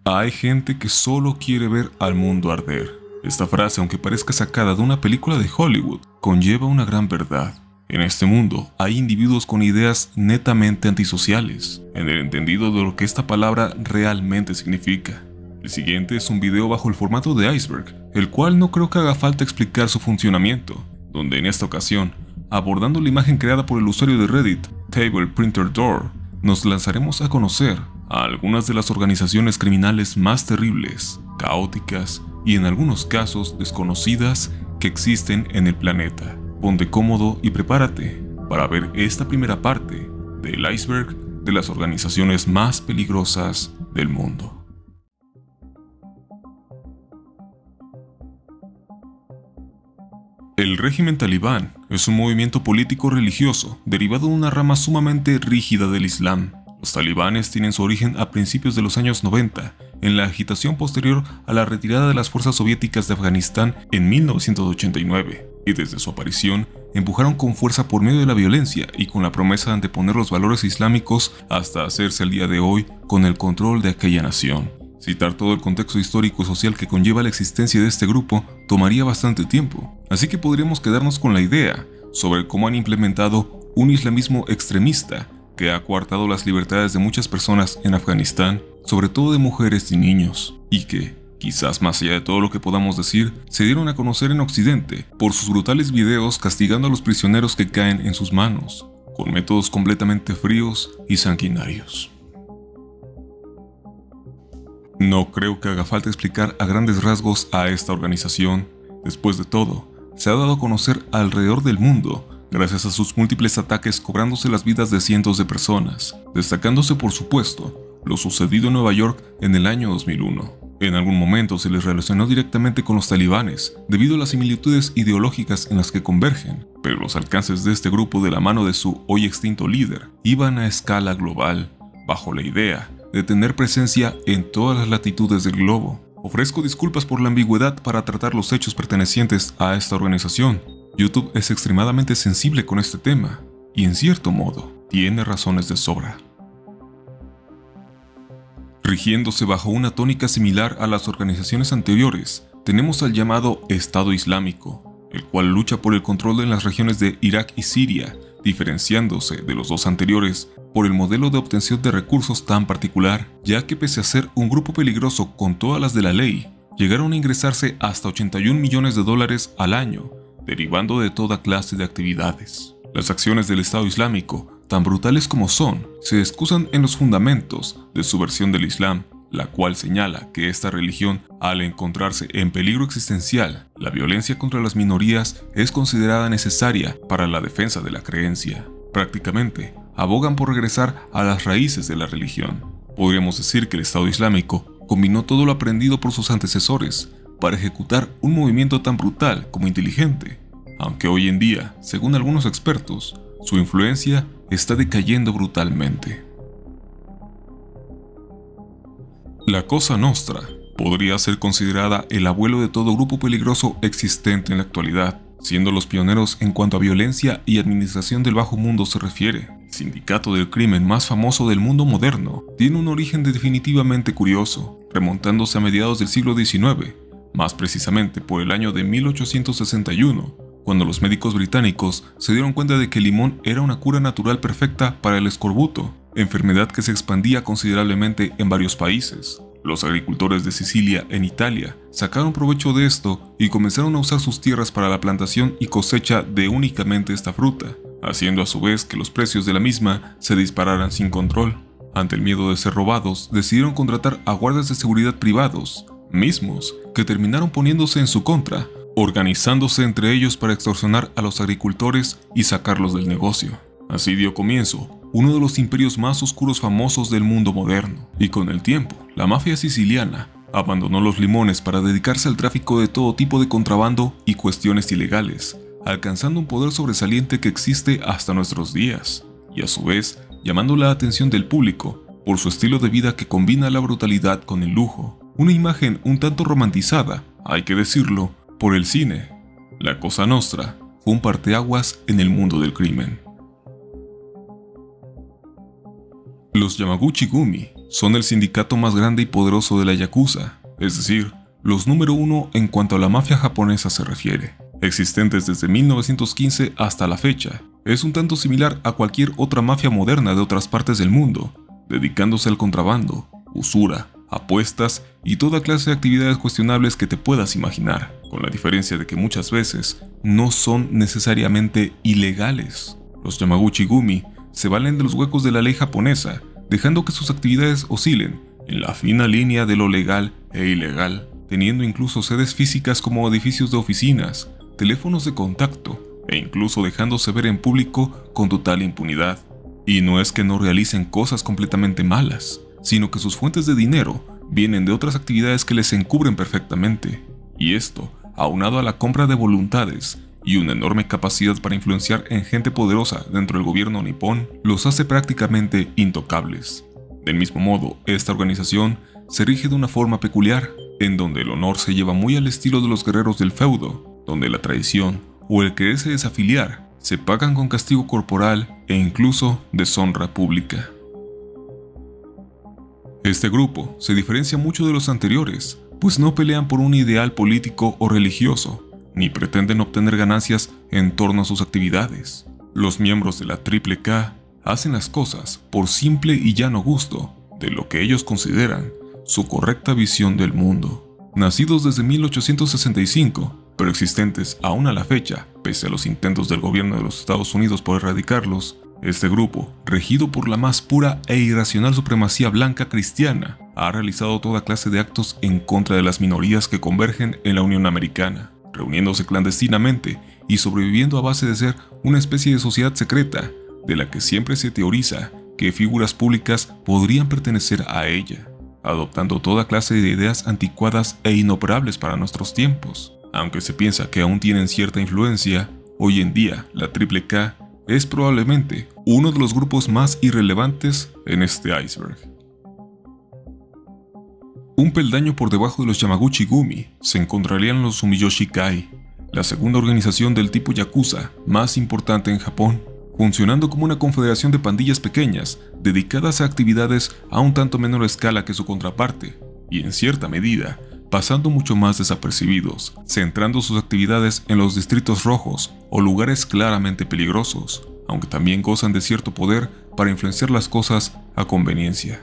hay gente que solo quiere ver al mundo arder. Esta frase, aunque parezca sacada de una película de Hollywood, conlleva una gran verdad. En este mundo hay individuos con ideas netamente antisociales, en el entendido de lo que esta palabra realmente significa. El siguiente es un video bajo el formato de iceberg, el cual no creo que haga falta explicar su funcionamiento, donde en esta ocasión, abordando la imagen creada por el usuario de Reddit, Table Printer Door, nos lanzaremos a conocer a algunas de las organizaciones criminales más terribles, caóticas y en algunos casos desconocidas que existen en el planeta. Ponte cómodo y prepárate para ver esta primera parte del iceberg de las organizaciones más peligrosas del mundo. El régimen talibán es un movimiento político-religioso derivado de una rama sumamente rígida del Islam. Los talibanes tienen su origen a principios de los años 90, en la agitación posterior a la retirada de las fuerzas soviéticas de Afganistán en 1989, y desde su aparición empujaron con fuerza por medio de la violencia y con la promesa de anteponer los valores islámicos hasta hacerse al día de hoy con el control de aquella nación. Citar todo el contexto histórico y social que conlleva la existencia de este grupo tomaría bastante tiempo, así que podríamos quedarnos con la idea sobre cómo han implementado un islamismo extremista que ha coartado las libertades de muchas personas en Afganistán, sobre todo de mujeres y niños, y que, quizás más allá de todo lo que podamos decir, se dieron a conocer en Occidente por sus brutales videos castigando a los prisioneros que caen en sus manos, con métodos completamente fríos y sanguinarios. No creo que haga falta explicar a grandes rasgos a esta organización. Después de todo, se ha dado a conocer alrededor del mundo gracias a sus múltiples ataques cobrándose las vidas de cientos de personas, destacándose por supuesto lo sucedido en Nueva York en el año 2001. En algún momento se les relacionó directamente con los talibanes debido a las similitudes ideológicas en las que convergen, pero los alcances de este grupo de la mano de su hoy extinto líder iban a escala global, bajo la idea de tener presencia en todas las latitudes del globo. Ofrezco disculpas por la ambigüedad para tratar los hechos pertenecientes a esta organización. YouTube es extremadamente sensible con este tema, y en cierto modo, tiene razones de sobra. Rigiéndose bajo una tónica similar a las organizaciones anteriores, tenemos al llamado Estado Islámico, el cual lucha por el control en las regiones de Irak y Siria, diferenciándose de los dos anteriores por el modelo de obtención de recursos tan particular, ya que pese a ser un grupo peligroso con todas las de la ley, llegaron a ingresarse hasta 81 millones de dólares al año, derivando de toda clase de actividades. Las acciones del Estado Islámico, tan brutales como son, se excusan en los fundamentos de su versión del Islam, la cual señala que esta religión, al encontrarse en peligro existencial, la violencia contra las minorías es considerada necesaria para la defensa de la creencia. Prácticamente, abogan por regresar a las raíces de la religión. Podríamos decir que el Estado Islámico combinó todo lo aprendido por sus antecesores para ejecutar un movimiento tan brutal como inteligente, aunque hoy en día, según algunos expertos, su influencia está decayendo brutalmente. La Cosa Nostra podría ser considerada el abuelo de todo grupo peligroso existente en la actualidad, siendo los pioneros en cuanto a violencia y administración del bajo mundo se refiere. El sindicato del crimen más famoso del mundo moderno tiene un origen definitivamente curioso, remontándose a mediados del siglo XIX, más precisamente por el año de 1861, cuando los médicos británicos se dieron cuenta de que el limón era una cura natural perfecta para el escorbuto, enfermedad que se expandía considerablemente en varios países. Los agricultores de Sicilia, en Italia, sacaron provecho de esto y comenzaron a usar sus tierras para la plantación y cosecha de únicamente esta fruta, haciendo a su vez que los precios de la misma se dispararan sin control. Ante el miedo de ser robados, decidieron contratar a guardias de seguridad privados, mismos que terminaron poniéndose en su contra, organizándose entre ellos para extorsionar a los agricultores y sacarlos del negocio. Así dio comienzo uno de los imperios más oscuros famosos del mundo moderno, y con el tiempo, la mafia siciliana abandonó los limones para dedicarse al tráfico de todo tipo de contrabando y cuestiones ilegales, alcanzando un poder sobresaliente que existe hasta nuestros días, y a su vez llamando la atención del público por su estilo de vida que combina la brutalidad con el lujo, una imagen un tanto romantizada, hay que decirlo, por el cine. La Cosa Nostra fue un parteaguas en el mundo del crimen. Los Yamaguchi-gumi son el sindicato más grande y poderoso de la Yakuza, es decir, los número uno en cuanto a la mafia japonesa se refiere, existentes desde 1915 hasta la fecha. Es un tanto similar a cualquier otra mafia moderna de otras partes del mundo, dedicándose al contrabando, usura, apuestas y toda clase de actividades cuestionables que te puedas imaginar, con la diferencia de que muchas veces no son necesariamente ilegales. Los Yamaguchi-gumi se valen de los huecos de la ley japonesa, dejando que sus actividades oscilen en la fina línea de lo legal e ilegal, teniendo incluso sedes físicas como edificios de oficinas, teléfonos de contacto e incluso dejándose ver en público con total impunidad. Y no es que no realicen cosas completamente malas, sino que sus fuentes de dinero vienen de otras actividades que les encubren perfectamente. Y esto, aunado a la compra de voluntades y una enorme capacidad para influenciar en gente poderosa dentro del gobierno nipón, los hace prácticamente intocables. Del mismo modo, esta organización se rige de una forma peculiar, en donde el honor se lleva muy al estilo de los guerreros del feudo, donde la traición o el quererse desafiliar se pagan con castigo corporal e incluso deshonra pública. Este grupo se diferencia mucho de los anteriores, pues no pelean por un ideal político o religioso, ni pretenden obtener ganancias en torno a sus actividades. Los miembros de la Triple K hacen las cosas por simple y llano gusto de lo que ellos consideran su correcta visión del mundo. Nacidos desde 1865, pero existentes aún a la fecha, pese a los intentos del gobierno de los Estados Unidos por erradicarlos, este grupo, regido por la más pura e irracional supremacía blanca cristiana, ha realizado toda clase de actos en contra de las minorías que convergen en la Unión Americana, reuniéndose clandestinamente y sobreviviendo a base de ser una especie de sociedad secreta, de la que siempre se teoriza que figuras públicas podrían pertenecer a ella, adoptando toda clase de ideas anticuadas e inoperables para nuestros tiempos. Aunque se piensa que aún tienen cierta influencia, hoy en día la Triple K es probablemente uno de los grupos más irrelevantes en este iceberg. Un peldaño por debajo de los Yamaguchi-gumi se encontrarían los Sumiyoshi Kai, la segunda organización del tipo Yakuza más importante en Japón, funcionando como una confederación de pandillas pequeñas dedicadas a actividades a un tanto menor escala que su contraparte, y en cierta medida, pasando mucho más desapercibidos, centrando sus actividades en los distritos rojos o lugares claramente peligrosos, aunque también gozan de cierto poder para influenciar las cosas a conveniencia.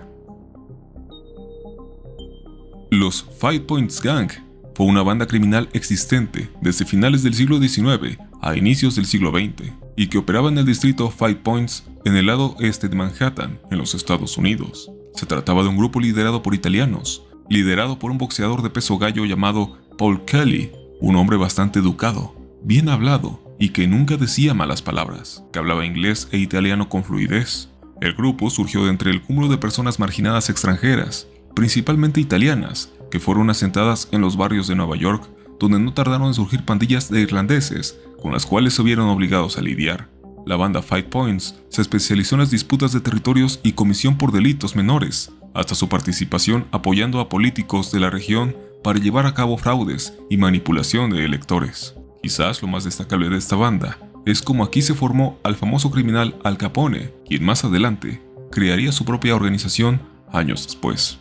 Los Five Points Gang fue una banda criminal existente desde finales del siglo XIX a inicios del siglo XX y que operaba en el distrito Five Points en el lado este de Manhattan, en los Estados Unidos. Se trataba de un grupo liderado por italianos, liderado por un boxeador de peso gallo llamado Paul Kelly, un hombre bastante educado, bien hablado y que nunca decía malas palabras, que hablaba inglés e italiano con fluidez. El grupo surgió de entre el cúmulo de personas marginadas extranjeras, principalmente italianas, que fueron asentadas en los barrios de Nueva York, donde no tardaron en surgir pandillas de irlandeses con las cuales se vieron obligados a lidiar. La banda Five Points se especializó en las disputas de territorios y comisión por delitos menores, hasta su participación apoyando a políticos de la región para llevar a cabo fraudes y manipulación de electores. Quizás lo más destacable de esta banda es cómo aquí se formó al famoso criminal Al Capone, quien más adelante crearía su propia organización años después.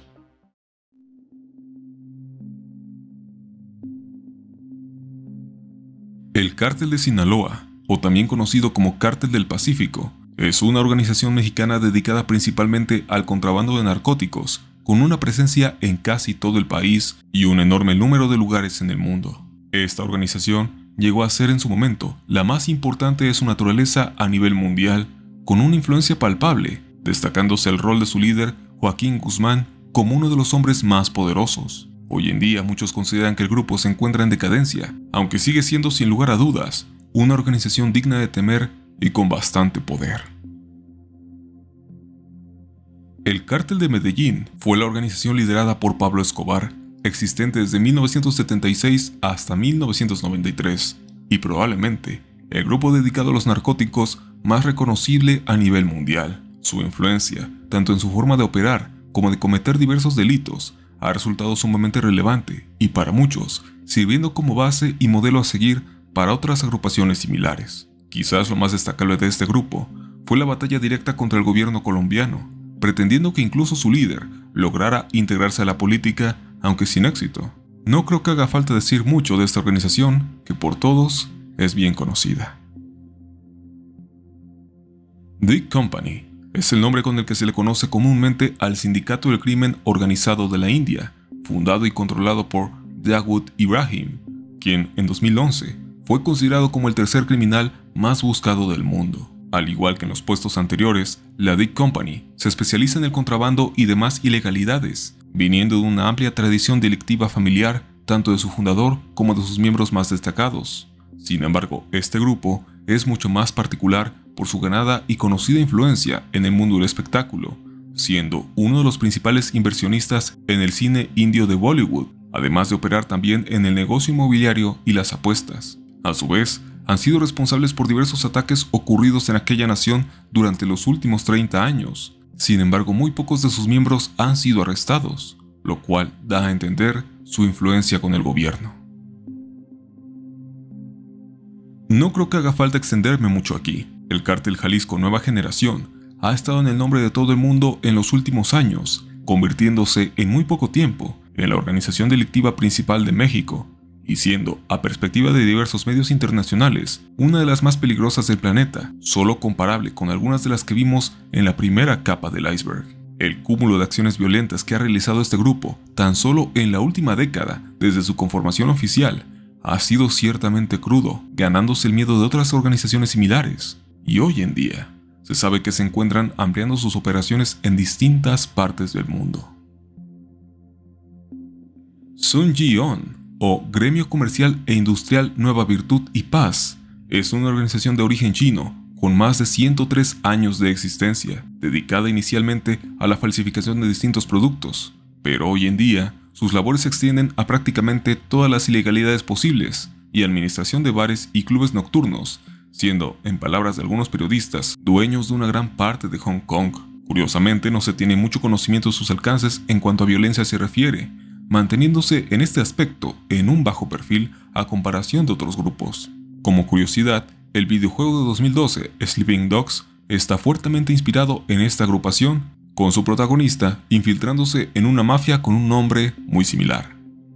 El Cártel de Sinaloa, o también conocido como Cártel del Pacífico, es una organización mexicana dedicada principalmente al contrabando de narcóticos, con una presencia en casi todo el país y un enorme número de lugares en el mundo. Esta organización llegó a ser en su momento la más importante de su naturaleza a nivel mundial, con una influencia palpable, destacándose el rol de su líder, Joaquín Guzmán, como uno de los hombres más poderosos. Hoy en día muchos consideran que el grupo se encuentra en decadencia, aunque sigue siendo sin lugar a dudas una organización digna de temer y con bastante poder. El Cártel de Medellín fue la organización liderada por Pablo Escobar, existente desde 1976 hasta 1993, y probablemente el grupo dedicado a los narcóticos más reconocible a nivel mundial. Su influencia, tanto en su forma de operar como de cometer diversos delitos, ha resultado sumamente relevante y para muchos, sirviendo como base y modelo a seguir para otras agrupaciones similares. Quizás lo más destacable de este grupo fue la batalla directa contra el gobierno colombiano, pretendiendo que incluso su líder lograra integrarse a la política, aunque sin éxito. No creo que haga falta decir mucho de esta organización, que por todos es bien conocida. The Company es el nombre con el que se le conoce comúnmente al Sindicato del Crimen Organizado de la India, fundado y controlado por Dawood Ibrahim, quien en 2011 fue considerado como el tercer criminal más buscado del mundo. Al igual que en los puestos anteriores, la The Company se especializa en el contrabando y demás ilegalidades, viniendo de una amplia tradición delictiva familiar, tanto de su fundador como de sus miembros más destacados. Sin embargo, este grupo es mucho más particular por su ganada y conocida influencia en el mundo del espectáculo, siendo uno de los principales inversionistas en el cine indio de Bollywood, además de operar también en el negocio inmobiliario y las apuestas. A su vez, han sido responsables por diversos ataques ocurridos en aquella nación durante los últimos 30 años. Sin embargo, muy pocos de sus miembros han sido arrestados, lo cual da a entender su influencia con el gobierno. No creo que haga falta extenderme mucho aquí. El Cártel Jalisco Nueva Generación ha estado en el nombre de todo el mundo en los últimos años, convirtiéndose en muy poco tiempo en la organización delictiva principal de México, y siendo, a perspectiva de diversos medios internacionales, una de las más peligrosas del planeta, solo comparable con algunas de las que vimos en la primera capa del iceberg. El cúmulo de acciones violentas que ha realizado este grupo, tan solo en la última década, desde su conformación oficial, ha sido ciertamente crudo, ganándose el miedo de otras organizaciones similares. Y hoy en día, se sabe que se encuentran ampliando sus operaciones en distintas partes del mundo. Sun Ji-on, o Gremio Comercial e Industrial Nueva Virtud y Paz, es una organización de origen chino con más de 103 años de existencia, dedicada inicialmente a la falsificación de distintos productos, pero hoy en día sus labores se extienden a prácticamente todas las ilegalidades posibles y administración de bares y clubes nocturnos, siendo, en palabras de algunos periodistas, dueños de una gran parte de Hong Kong. Curiosamente, no se tiene mucho conocimiento de sus alcances en cuanto a violencia se refiere, manteniéndose en este aspecto en un bajo perfil a comparación de otros grupos. Como curiosidad, el videojuego de 2012, Sleeping Dogs, está fuertemente inspirado en esta agrupación, con su protagonista infiltrándose en una mafia con un nombre muy similar.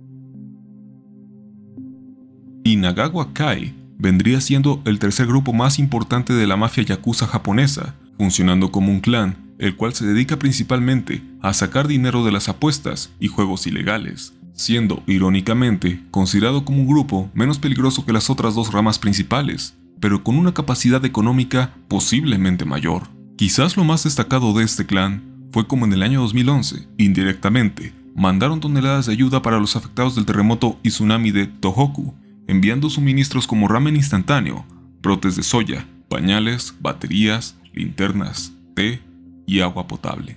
Inagawa Kai vendría siendo el tercer grupo más importante de la mafia yakuza japonesa, funcionando como un clan, el cual se dedica principalmente a sacar dinero de las apuestas y juegos ilegales, siendo, irónicamente, considerado como un grupo menos peligroso que las otras dos ramas principales, pero con una capacidad económica posiblemente mayor. Quizás lo más destacado de este clan fue como en el año 2011, indirectamente, mandaron toneladas de ayuda para los afectados del terremoto y tsunami de Tohoku, enviando suministros como ramen instantáneo, brotes de soya, pañales, baterías, linternas, té y agua potable.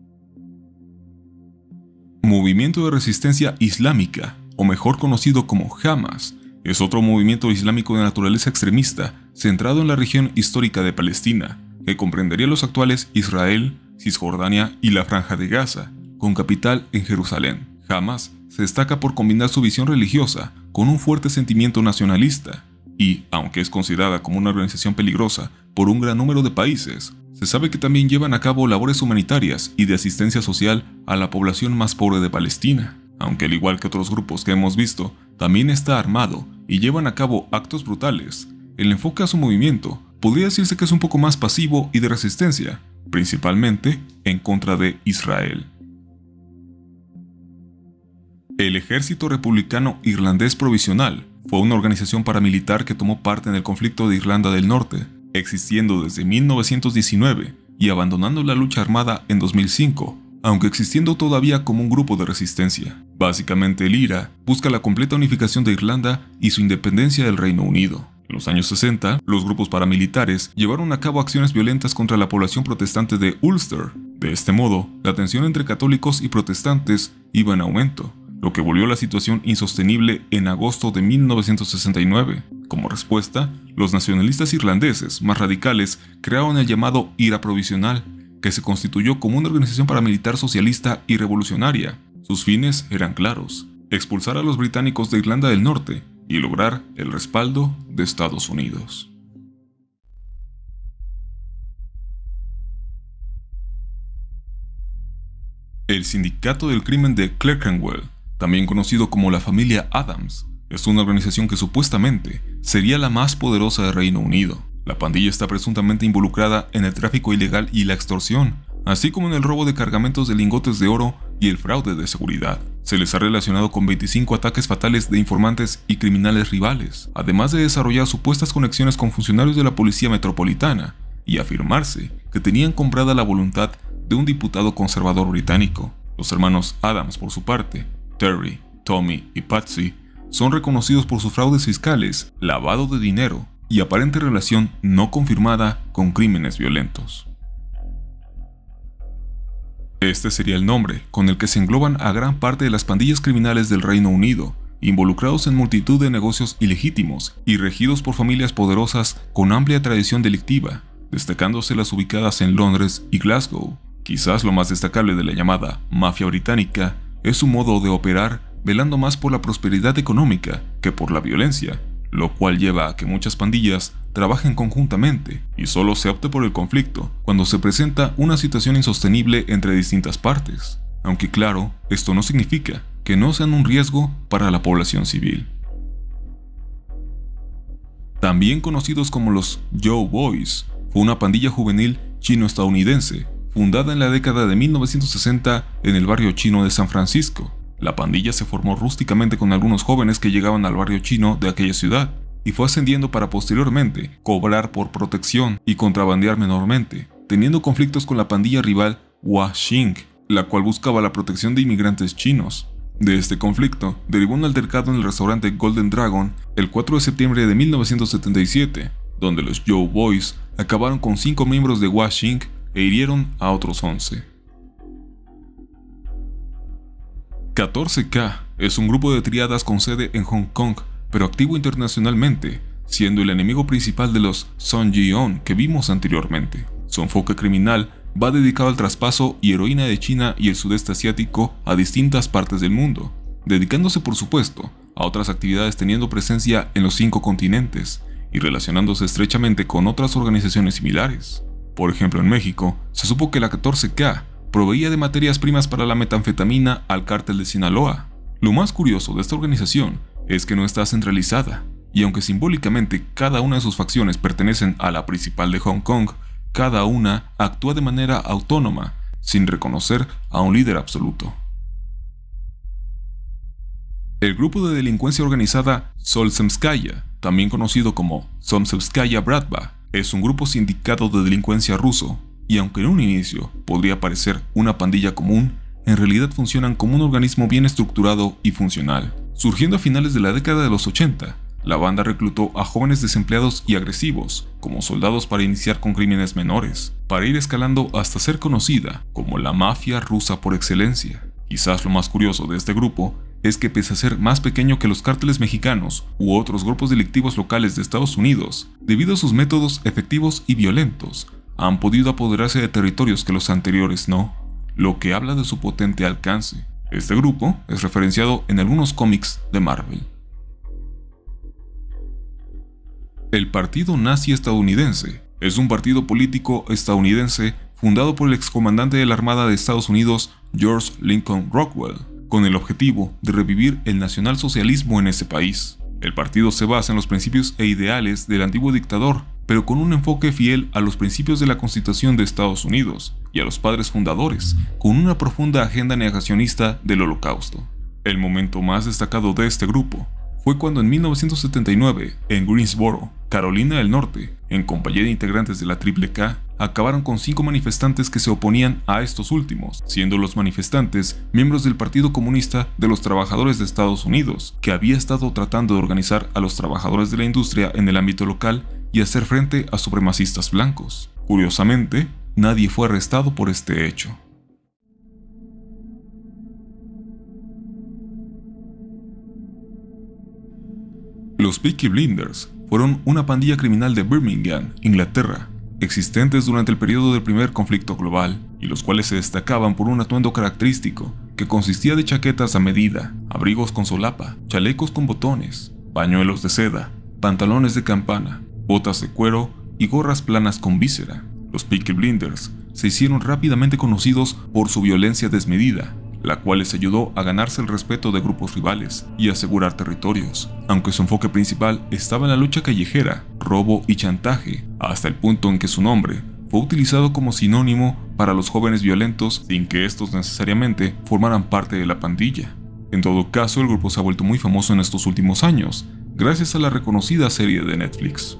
Movimiento de Resistencia Islámica, o mejor conocido como Hamas, es otro movimiento islámico de naturaleza extremista centrado en la región histórica de Palestina, que comprendería los actuales Israel, Cisjordania y la Franja de Gaza, con capital en Jerusalén. Hamas se destaca por combinar su visión religiosa con un fuerte sentimiento nacionalista y, aunque es considerada como una organización peligrosa por un gran número de países, se sabe que también llevan a cabo labores humanitarias y de asistencia social a la población más pobre de Palestina, aunque al igual que otros grupos que hemos visto, también está armado y llevan a cabo actos brutales. El enfoque a su movimiento podría decirse que es un poco más pasivo y de resistencia, principalmente en contra de Israel. El Ejército Republicano Irlandés Provisional fue una organización paramilitar que tomó parte en el conflicto de Irlanda del Norte, existiendo desde 1919 y abandonando la lucha armada en 2005, aunque existiendo todavía como un grupo de resistencia. Básicamente el IRA busca la completa unificación de Irlanda y su independencia del Reino Unido. En los años 60, los grupos paramilitares llevaron a cabo acciones violentas contra la población protestante de Ulster. De este modo, la tensión entre católicos y protestantes iba en aumento, lo que volvió la situación insostenible en agosto de 1969. Como respuesta, los nacionalistas irlandeses más radicales crearon el llamado IRA Provisional, que se constituyó como una organización paramilitar socialista y revolucionaria. Sus fines eran claros: expulsar a los británicos de Irlanda del Norte y lograr el respaldo de Estados Unidos. El Sindicato del Crimen de Clerkenwell, también conocido como la familia Adams, es una organización que supuestamente sería la más poderosa del Reino Unido. La pandilla está presuntamente involucrada en el tráfico ilegal y la extorsión, así como en el robo de cargamentos de lingotes de oro y el fraude de seguridad. Se les ha relacionado con 25 ataques fatales de informantes y criminales rivales, además de desarrollar supuestas conexiones con funcionarios de la Policía Metropolitana y afirmarse que tenían comprada la voluntad de un diputado conservador británico. Los hermanos Adams, por su parte, Terry, Tommy y Patsy, son reconocidos por sus fraudes fiscales, lavado de dinero y aparente relación no confirmada con crímenes violentos. Este sería el nombre con el que se engloban a gran parte de las pandillas criminales del Reino Unido, involucrados en multitud de negocios ilegítimos y regidos por familias poderosas con amplia tradición delictiva, destacándose las ubicadas en Londres y Glasgow. Quizás lo más destacable de la llamada mafia británica es su modo de operar, velando más por la prosperidad económica que por la violencia, lo cual lleva a que muchas pandillas trabajen conjuntamente y solo se opte por el conflicto cuando se presenta una situación insostenible entre distintas partes, aunque claro, esto no significa que no sean un riesgo para la población civil. También conocidos como los Joe Boys, fue una pandilla juvenil chino-estadounidense fundada en la década de 1960 en el barrio chino de San Francisco. La pandilla se formó rústicamente con algunos jóvenes que llegaban al barrio chino de aquella ciudad y fue ascendiendo para posteriormente cobrar por protección y contrabandear menormente, teniendo conflictos con la pandilla rival Hua Xing, la cual buscaba la protección de inmigrantes chinos. De este conflicto derivó un altercado en el restaurante Golden Dragon el 4 de septiembre de 1977, donde los Joe Boys acabaron con 5 miembros de Hua Xing e hirieron a otros 11. 14K es un grupo de triadas con sede en Hong Kong, pero activo internacionalmente, siendo el enemigo principal de los Sun Ji-on que vimos anteriormente. Su enfoque criminal va dedicado al traspaso y heroína de China y el sudeste asiático a distintas partes del mundo, dedicándose por supuesto a otras actividades teniendo presencia en los 5 continentes y relacionándose estrechamente con otras organizaciones similares. Por ejemplo, en México, se supo que la 14K proveía de materias primas para la metanfetamina al cártel de Sinaloa. Lo más curioso de esta organización es que no está centralizada, y aunque simbólicamente cada una de sus facciones pertenecen a la principal de Hong Kong, cada una actúa de manera autónoma, sin reconocer a un líder absoluto. El grupo de delincuencia organizada Solzhenskaya, también conocido como Solzhenskaya Bratva, es un grupo sindicado de delincuencia ruso, y aunque en un inicio podría parecer una pandilla común, en realidad funcionan como un organismo bien estructurado y funcional. Surgiendo a finales de la década de los 80, la banda reclutó a jóvenes desempleados y agresivos como soldados para iniciar con crímenes menores, para ir escalando hasta ser conocida como la mafia rusa por excelencia. Quizás lo más curioso de este grupo es que pese a ser más pequeño que los cárteles mexicanos u otros grupos delictivos locales de Estados Unidos, debido a sus métodos efectivos y violentos, han podido apoderarse de territorios que los anteriores no, lo que habla de su potente alcance. Este grupo es referenciado en algunos cómics de Marvel. El Partido Nazi Estadounidense es un partido político estadounidense fundado por el excomandante de la Armada de Estados Unidos George Lincoln Rockwell, con el objetivo de revivir el nacionalsocialismo en ese país. El partido se basa en los principios e ideales del antiguo dictador, pero con un enfoque fiel a los principios de la Constitución de Estados Unidos y a los padres fundadores, con una profunda agenda negacionista del Holocausto. El momento más destacado de este grupo fue cuando en 1979, en Greensboro, Carolina del Norte, en compañía de integrantes de la Triple K, acabaron con 5 manifestantes que se oponían a estos últimos, siendo los manifestantes miembros del Partido Comunista de los Trabajadores de Estados Unidos, que había estado tratando de organizar a los trabajadores de la industria en el ámbito local y hacer frente a supremacistas blancos. Curiosamente, nadie fue arrestado por este hecho. Los Peaky Blinders fueron una pandilla criminal de Birmingham, Inglaterra, existentes durante el periodo del primer conflicto global, y los cuales se destacaban por un atuendo característico que consistía de chaquetas a medida, abrigos con solapa, chalecos con botones, pañuelos de seda, pantalones de campana, botas de cuero y gorras planas con víscera. Los Peaky Blinders se hicieron rápidamente conocidos por su violencia desmedida, la cual les ayudó a ganarse el respeto de grupos rivales y asegurar territorios, aunque su enfoque principal estaba en la lucha callejera, robo y chantaje, hasta el punto en que su nombre fue utilizado como sinónimo para los jóvenes violentos sin que estos necesariamente formaran parte de la pandilla. En todo caso, el grupo se ha vuelto muy famoso en estos últimos años, gracias a la reconocida serie de Netflix.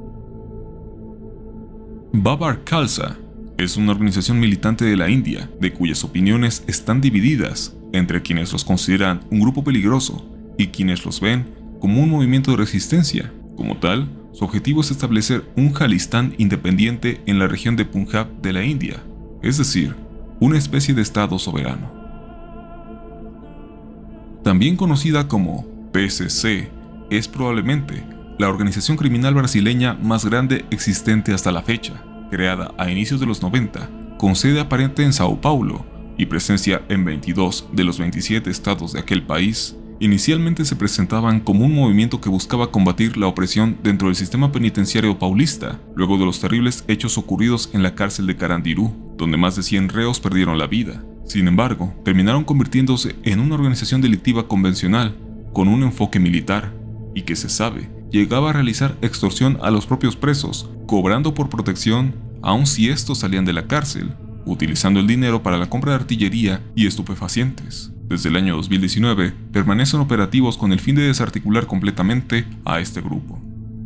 Babar Khalsa es una organización militante de la India, de cuyas opiniones están divididas entre quienes los consideran un grupo peligroso y quienes los ven como un movimiento de resistencia. Como tal, su objetivo es establecer un Jalistán independiente en la región de Punjab de la India, es decir, una especie de estado soberano. También conocida como PCC, es probablemente la organización criminal brasileña más grande existente hasta la fecha, creada a inicios de los 90, con sede aparente en Sao Paulo y presencia en 22 de los 27 estados de aquel país. Inicialmente se presentaban como un movimiento que buscaba combatir la opresión dentro del sistema penitenciario paulista, luego de los terribles hechos ocurridos en la cárcel de Carandiru, donde más de 100 reos perdieron la vida. Sin embargo, terminaron convirtiéndose en una organización delictiva convencional, con un enfoque militar, y que se sabe, llegaba a realizar extorsión a los propios presos, cobrando por protección, aun si estos salían de la cárcel, utilizando el dinero para la compra de artillería y estupefacientes. Desde el año 2019, permanecen operativos con el fin de desarticular completamente a este grupo.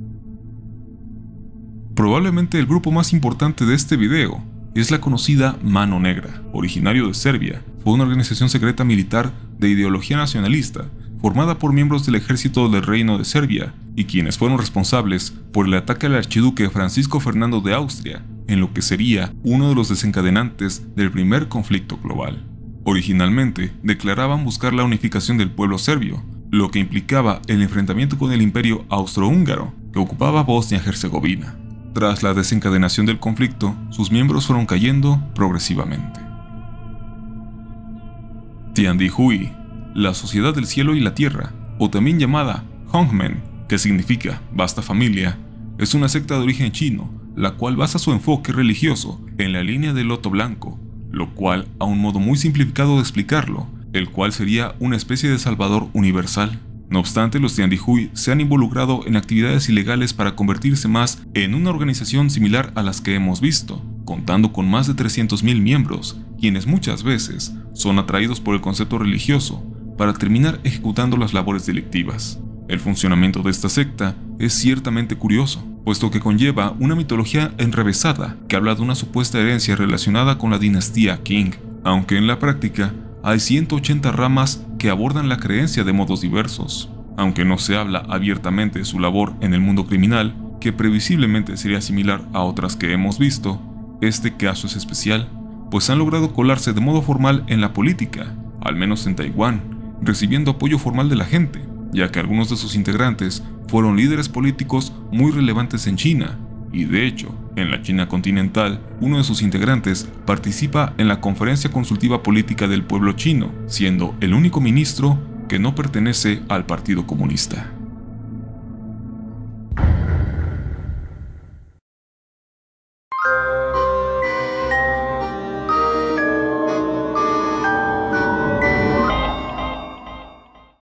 Probablemente el grupo más importante de este video es la conocida Mano Negra, originario de Serbia. Fue una organización secreta militar de ideología nacionalista, formada por miembros del ejército del Reino de Serbia y quienes fueron responsables por el ataque al archiduque Francisco Fernando de Austria, en lo que sería uno de los desencadenantes del primer conflicto global. Originalmente, declaraban buscar la unificación del pueblo serbio, lo que implicaba el enfrentamiento con el imperio austrohúngaro, que ocupaba Bosnia-Herzegovina. Tras la desencadenación del conflicto, sus miembros fueron cayendo progresivamente. Tian Di Hui, la Sociedad del Cielo y la Tierra, o también llamada Hongmen, que significa vasta familia, es una secta de origen chino, la cual basa su enfoque religioso en la línea del loto blanco, lo cual a un modo muy simplificado de explicarlo, el cual sería una especie de salvador universal. No obstante, los Tian Di Hui se han involucrado en actividades ilegales para convertirse más en una organización similar a las que hemos visto, contando con más de 300.000 miembros, quienes muchas veces son atraídos por el concepto religioso para terminar ejecutando las labores delictivas. El funcionamiento de esta secta es ciertamente curioso, puesto que conlleva una mitología enrevesada que habla de una supuesta herencia relacionada con la dinastía Qing, aunque en la práctica hay 180 ramas que abordan la creencia de modos diversos. Aunque no se habla abiertamente de su labor en el mundo criminal, que previsiblemente sería similar a otras que hemos visto, este caso es especial, pues han logrado colarse de modo formal en la política, al menos en Taiwán, recibiendo apoyo formal de la gente, ya que algunos de sus integrantes fueron líderes políticos muy relevantes en China, y de hecho, en la China continental, uno de sus integrantes participa en la Conferencia Consultiva Política del Pueblo Chino, siendo el único ministro que no pertenece al Partido Comunista.